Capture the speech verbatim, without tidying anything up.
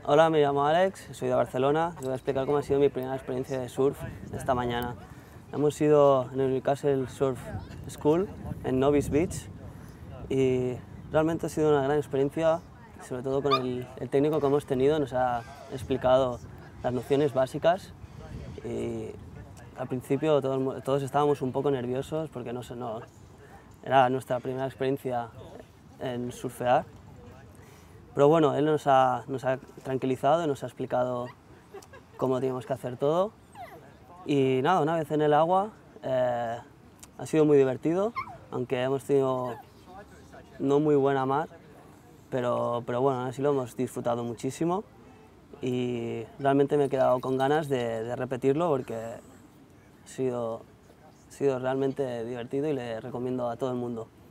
Hola, me llamo Alex, soy de Barcelona. Os voy a explicar cómo ha sido mi primera experiencia de surf esta mañana. Hemos ido en el Newcastle Surf School en Novice Beach y realmente ha sido una gran experiencia, sobre todo con el, el técnico que hemos tenido. Nos ha explicado las nociones básicas y al principio todos, todos estábamos un poco nerviosos porque no, sé, no era nuestra primera experiencia en surfear. Pero bueno, él nos ha, nos ha tranquilizado y nos ha explicado cómo teníamos que hacer todo. Y nada, una vez en el agua eh, ha sido muy divertido, aunque hemos tenido no muy buena mar, pero, pero bueno, así lo hemos disfrutado muchísimo y realmente me he quedado con ganas de, de repetirlo porque ha sido, ha sido realmente divertido y le recomiendo a todo el mundo.